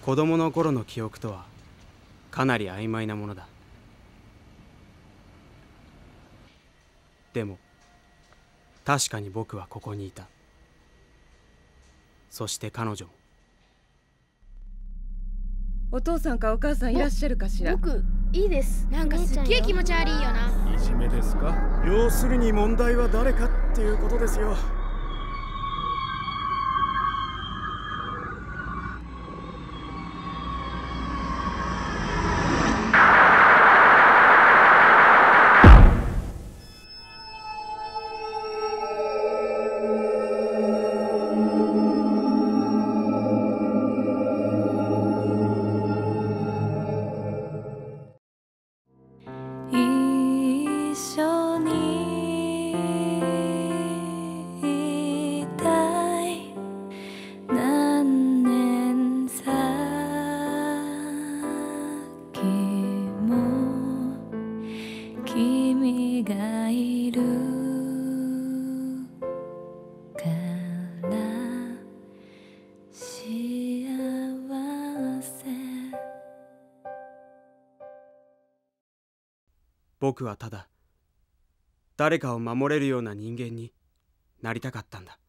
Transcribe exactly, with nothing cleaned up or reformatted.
子供の頃の記憶とはかなり曖昧なものだ。でも確かに僕はここにいた。そして彼女も。 お父さんかお母さんいらっしゃるかしら。 僕いいです。なんかすっげえ気持ち悪いよな。 いじめですか？ 要するに問題は誰かっていうことですよ。 僕はただ誰かを守れるような人間になりたかったんだ。